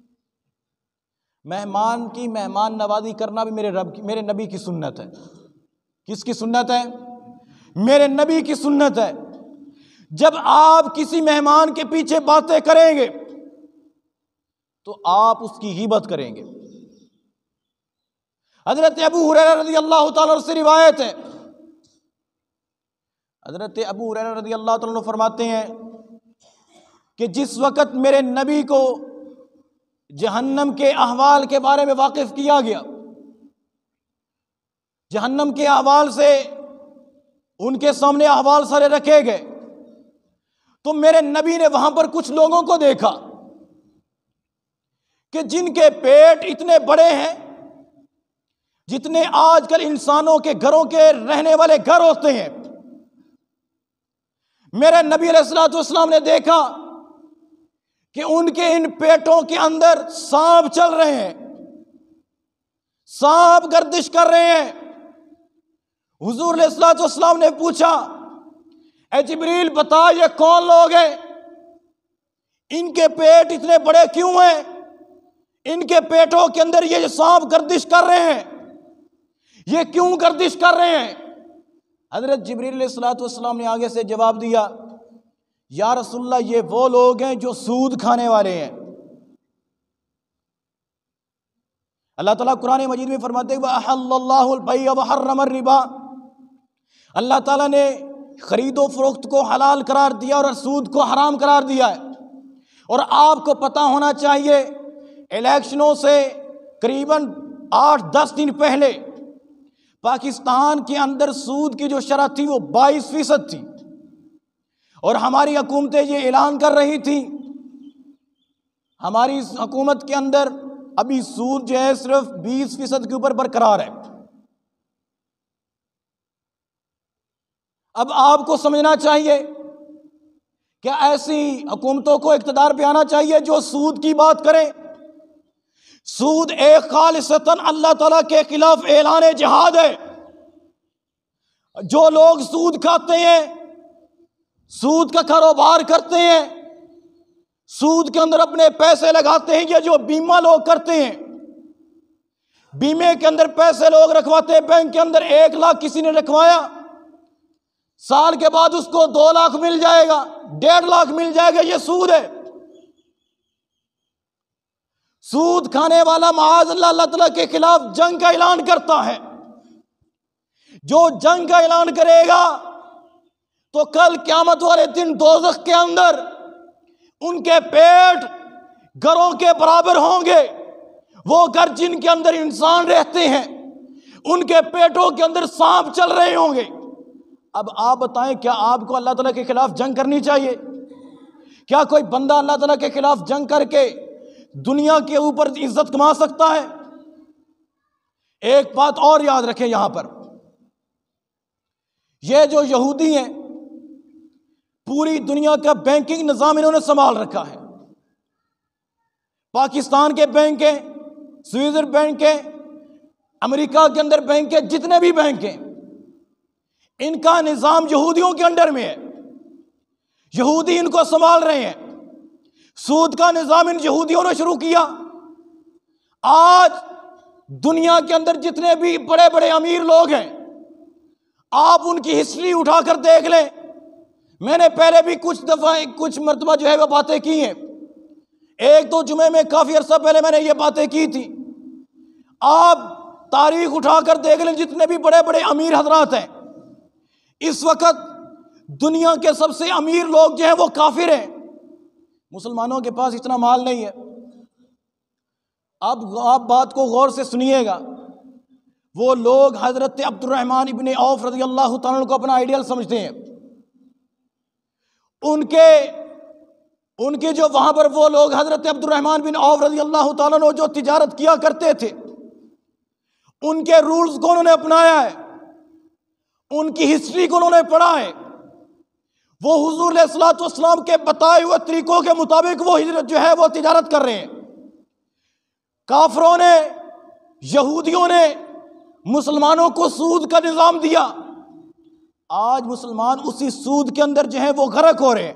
مہمان کی مہمان نوازی کرنا بھی میرے رب کی، میرے نبی کی سنت ہے۔ کس کی سنت ہے؟ میرے نبی کی سنت ہے۔ جب آپ کسی مہمان کے پیچھے باتیں کریں گے تو آپ اس کی غیبت کریں گے۔ حضرت ابو ہریرہ رضی اللہ تعالیٰ عنہ سے روایت ہے، حضرت ابو ہریرہ رضی اللہ تعالیٰ عنہ فرماتے ہیں کہ جس وقت میرے نبی کو جہنم کے احوال کے بارے میں واقف کیا گیا، جہنم کے احوال سے ان کے سامنے احوال سارے رکھے گئے، تو میرے نبی نے وہاں پر کچھ لوگوں کو دیکھا کہ جن کے پیٹ اتنے بڑے ہیں جتنے آج کل انسانوں کے گھروں کے رہنے والے گھر ہوتے ہیں۔ میرے نبی علیہ الصلوۃ والسلام نے دیکھا کہ ان کے ان پیٹوں کے اندر سانپ چل رہے ہیں، سانپ گردش کر رہے ہیں۔ حضور علیہ الصلوۃ والسلام نے پوچھا اے جبریل بتا یہ کون لوگ ہیں، ان کے پیٹ اتنے بڑے کیوں ہیں، ان کے پیٹوں کے اندر یہ سانپ گردش کر رہے ہیں، یہ کیوں گردش کر رہے ہیں؟ حضرت جبریل علیہ الصلوۃ والسلام نے آگے سے جواب دیا یا رسول اللہ یہ وہ لوگ ہیں جو سود کھانے والے ہیں۔ اللہ تعالیٰ قرآن مجید میں فرماتے ہیں وَأَحَلَّ اللَّهُ الْبَيْعَ وَحَرَّمَ الرِّبَا، اللہ تعالیٰ نے خرید و فروخت کو حلال قرار دیا اور سود کو حرام قرار دیا ہے۔ اور آپ کو پتہ ہونا چاہیے الیکشنوں سے قریباً آٹھ دس دن پہلے پاکستان کے اندر سود کی جو شرح تھی وہ بائیس فیصد تھی، اور ہماری حکومتیں یہ اعلان کر رہی تھی ہماری اس حکومت کے اندر ابھی سود جو ہے صرف بیس فیصد کے اوپر برقرار ہے۔ اب آپ کو سمجھنا چاہیے کہ ایسی حکومتوں کو اقتدار پہ آنا چاہیے جو سود کی بات کریں۔ سود ایک خالصتاً اللہ تعالیٰ کے خلاف اعلان جہاد ہے۔ جو لوگ سود کھاتے ہیں، سود کا کاروبار کرتے ہیں، سود کے اندر اپنے پیسے لگاتے ہیں، یا جو بیمہ لوگ کرتے ہیں، بیمے کے اندر پیسے لوگ رکھواتے ہیں، بینک کے اندر ایک لاکھ کسی نے رکھوایا، سال کے بعد اس کو دو لاکھ مل جائے گا، ڈیڑھ لاکھ مل جائے گا، یہ سود ہے۔ سود کھانے والا معاذ اللہ اللہ تعالیٰ کے خلاف جنگ کا اعلان کرتا ہے۔ جو جنگ کا اعلان کرے گا تو کل قیامت والے دن دوزخ کے اندر ان کے پیٹ گھروں کے برابر ہوں گے۔ وہ گھر جن کے اندر انسان رہتے ہیں ان کے پیٹوں کے اندر سانپ چل رہے ہوں گے۔ اب آپ بتائیں، کیا آپ کو اللہ تعالیٰ کے خلاف جنگ کرنی چاہیے؟ کیا کوئی بندہ اللہ تعالیٰ کے خلاف جنگ کر کے دنیا کے اوپر عزت کما سکتا ہے؟ ایک بات اور یاد رکھیں، یہاں پر یہ جو یہودی ہیں پوری دنیا کا بینکنگ نظام انہوں نے سنبھال رکھا ہے۔ پاکستان کے بینک ہیں، سوئٹزر بینک ہیں، امریکہ کے اندر بینک ہیں، جتنے بھی بینک ہیں ان کا نظام یہودیوں کے انڈر میں ہے۔ یہودی ان کو سنبھال رہے ہیں۔ سود کا نظام ان یہودیوں نے شروع کیا۔ آج دنیا کے اندر جتنے بھی بڑے بڑے امیر لوگ ہیں، آپ ان کی ہسٹری اٹھا کر دیکھ لیں۔ میں نے پہلے بھی کچھ دفعہ کچھ مرتبہ جو ہے وہ باتیں کی ہیں، ایک دو جمعے میں کافی عرصہ پہلے میں نے یہ باتیں کی تھی۔ آپ تاریخ اٹھا کر دیکھ لیں، جتنے بھی بڑے بڑے امیر حضرات ہیں اس وقت دنیا کے سب سے امیر لوگ جو ہیں وہ کافر ہیں۔ مسلمانوں کے پاس اتنا مال نہیں ہے۔ اب آپ بات کو غور سے سنیے گا۔ وہ لوگ حضرت عبد الرحمن ابن عوف رضی اللہ تعالیٰ عنہ کو اپنا آئیڈیل سمجھتے ہیں۔ ان کے ان کے جو وہاں پر وہ لوگ حضرت عبد الرحمن بن عوف رضی اللہ تعالیٰ عنہ جو تجارت کیا کرتے تھے، ان کے رولز کو انہوں نے اپنایا ہے، ان کی ہسٹری کو انہوں نے پڑھا ہے۔ وہ حضور علیہ الصلوۃ والسلام کے بتائے ہوئے طریقوں کے مطابق وہ ہجرت جو ہے وہ تجارت کر رہے ہیں۔ کافروں نے، یہودیوں نے مسلمانوں کو سود کا نظام دیا۔ آج مسلمان اسی سود کے اندر جو ہے وہ غرق ہو رہے ہیں۔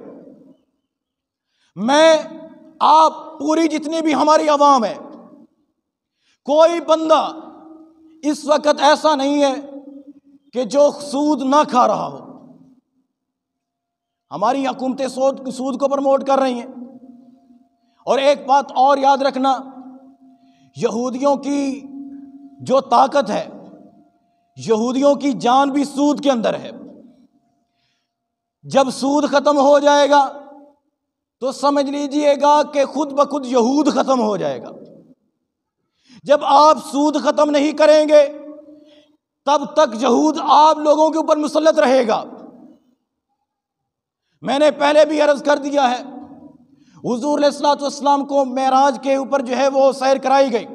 میں، آپ، پوری جتنی بھی ہماری عوام ہے، کوئی بندہ اس وقت ایسا نہیں ہے کہ جو سود نہ کھا رہا ہو۔ ہماری حکومتیں سود کو پروموٹ کر رہی ہیں۔ اور ایک بات اور یاد رکھنا، یہودیوں کی جو طاقت ہے، یہودیوں کی جان بھی سود کے اندر ہے۔ جب سود ختم ہو جائے گا تو سمجھ لیجئے گا کہ خود بخود یہود ختم ہو جائے گا۔ جب آپ سود ختم نہیں کریں گے تب تک یہود آپ لوگوں کے اوپر مسلط رہے گا۔ میں نے پہلے بھی عرض کر دیا ہے، حضور علیہ الصلوۃ والسلام کو معراج کے اوپر جو ہے وہ سیر کرائی گئی،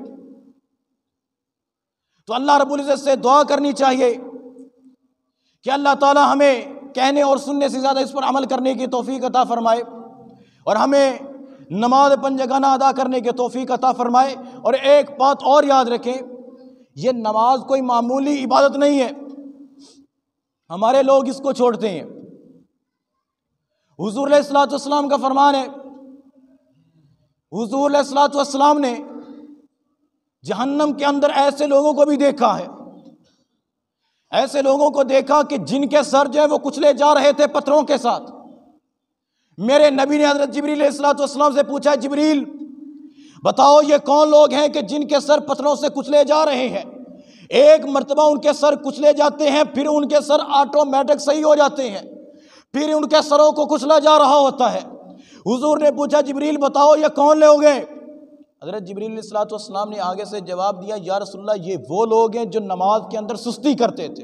تو اللہ رب العزت سے دعا کرنی چاہیے کہ اللہ تعالی ہمیں کہنے اور سننے سے زیادہ اس پر عمل کرنے کی توفیق عطا فرمائے، اور ہمیں نماز پنجگانہ ادا کرنے کی توفیق عطا فرمائے۔ اور ایک بات اور یاد رکھیں، یہ نماز کوئی معمولی عبادت نہیں ہے، ہمارے لوگ اس کو چھوڑتے ہیں۔ حضور علیہ الصلوۃ والسلام کا فرمان ہے، حضور علیہ الصلوۃ والسلام نے جہنم کے اندر ایسے لوگوں کو بھی دیکھا ہے، ایسے لوگوں کو دیکھا کہ جن کے سر جو ہے وہ کچلے جا رہے تھے پتھروں کے ساتھ۔ میرے نبی نے حضرت جبریل علیہ الصلوۃ والسلام سے پوچھا، جبریل بتاؤ یہ کون لوگ ہیں کہ جن کے سر پتھروں سے کچلے جا رہے ہیں؟ ایک مرتبہ ان کے سر کچلے جاتے ہیں، پھر ان کے سر آٹومیٹک صحیح ہو جاتے ہیں، پھر ان کے سروں کو کچلا جا رہا ہوتا ہے۔ حضور نے پوچھا جبریل بتاؤ یہ کون لوگ ہیں؟ حضرت جبریل علیہ الصلوۃ والسلام نے آگے سے جواب دیا یا رسول اللہ یہ وہ لوگ ہیں جو نماز کے اندر سستی کرتے تھے۔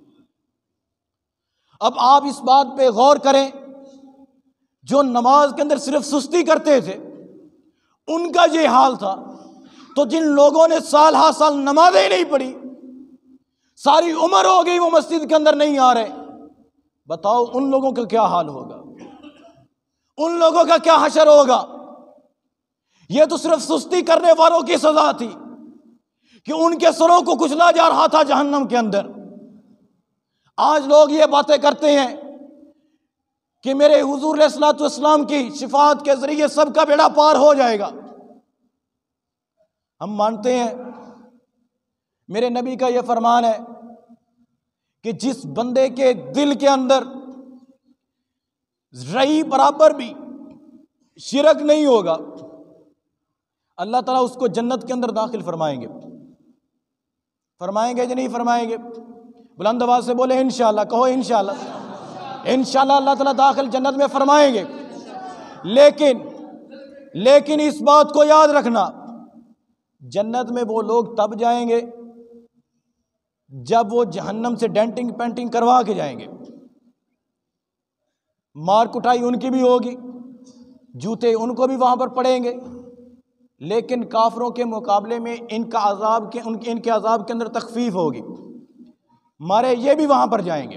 اب آپ اس بات پہ غور کریں، جو نماز کے اندر صرف سستی کرتے تھے ان کا یہ حال تھا، تو جن لوگوں نے سال ہا سال نمازیں نہیں پڑھی، ساری عمر ہو گئی وہ مسجد کے اندر نہیں آ رہے، بتاؤ ان لوگوں کا کیا حال ہوگا، ان لوگوں کا کیا حشر ہوگا؟ یہ تو صرف سستی کرنے والوں کی سزا تھی کہ ان کے سروں کو کچلا جا رہا تھا جہنم کے اندر۔ آج لوگ یہ باتیں کرتے ہیں کہ میرے حضور علیہ الصلوۃ والسلام کی شفاعت کے ذریعے سب کا بیڑا پار ہو جائے گا۔ ہم مانتے ہیں، میرے نبی کا یہ فرمان ہے کہ جس بندے کے دل کے اندر رئی برابر بھی شرک نہیں ہوگا، اللہ تعالیٰ اس کو جنت کے اندر داخل فرمائیں گے۔ فرمائیں گے یا نہیں فرمائیں گے؟ بلند آواز سے بولے انشاءاللہ، کہو انشاءاللہ۔ انشاءاللہ اللہ تعالیٰ داخل جنت میں فرمائیں گے، لیکن لیکن اس بات کو یاد رکھنا، جنت میں وہ لوگ تب جائیں گے جب وہ جہنم سے ڈینٹنگ پینٹنگ کروا کے جائیں گے، مار کٹائی ان کی بھی ہوگی، جوتے ان کو بھی وہاں پر پڑیں گے، لیکن کافروں کے مقابلے میں ان کا عذاب کے ان کے ان کے عذاب کے اندر تخفیف ہوگی، مارے یہ بھی وہاں پر جائیں گے۔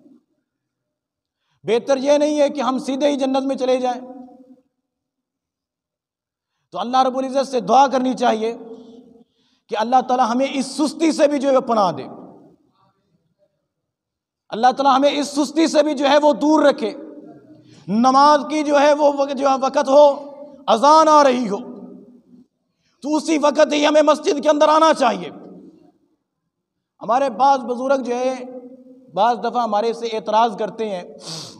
بہتر یہ نہیں ہے کہ ہم سیدھے ہی جنت میں چلے جائیں، تو اللہ رب العزت سے دعا کرنی چاہیے کہ اللہ تعالیٰ ہمیں اس سستی سے بھی جو ہے پناہ دے، اللہ تعالیٰ ہمیں اس سستی سے بھی جو ہے وہ دور رکھے۔ نماز کی جو ہے وہ جو ہے وقت ہو، اذان آ رہی ہو تو اسی وقت ہی ہمیں مسجد کے اندر آنا چاہیے۔ ہمارے بعض بزرگ جو ہے بعض دفعہ ہمارے سے اعتراض کرتے ہیں،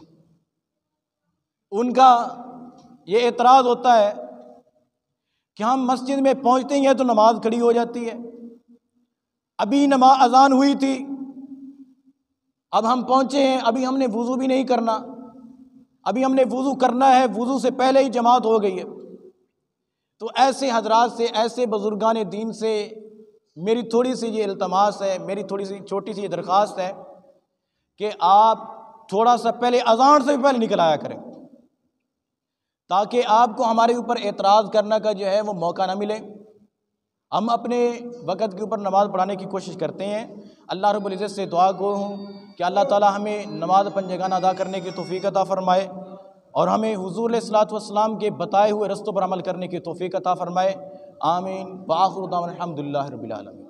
ان کا یہ اعتراض ہوتا ہے کہ ہم مسجد میں پہنچتے ہیں تو نماز کھڑی ہو جاتی ہے، ابھی نماز اذان ہوئی تھی، اب ہم پہنچے ہیں، ابھی ہم نے وضو بھی نہیں کرنا، ابھی ہم نے وضو کرنا ہے، وضو سے پہلے ہی جماعت ہو گئی ہے۔ تو ایسے حضرات سے، ایسے بزرگان دین سے میری تھوڑی سی یہ التماس ہے، میری تھوڑی سی چھوٹی سی یہ درخواست ہے کہ آپ تھوڑا سا پہلے اذان سے بھی پہلے نکل آیا کریں، تاکہ آپ کو ہمارے اوپر اعتراض کرنے کا جو ہے وہ موقع نہ ملے۔ ہم اپنے وقت کے اوپر نماز پڑھانے کی کوشش کرتے ہیں۔ اللہ رب العزت سے دعا گو ہوں کہ اللہ تعالیٰ ہمیں نماز پنجگانہ ادا کرنے کی توفیق عطا فرمائے، اور ہمیں حضور علیہ الصلوۃ والسلام کے بتائے ہوئے رستوں پر عمل کرنے کی توفیق عطا فرمائے۔ آمین۔ وآخر دعوانا الحمد للہ رب العالمین۔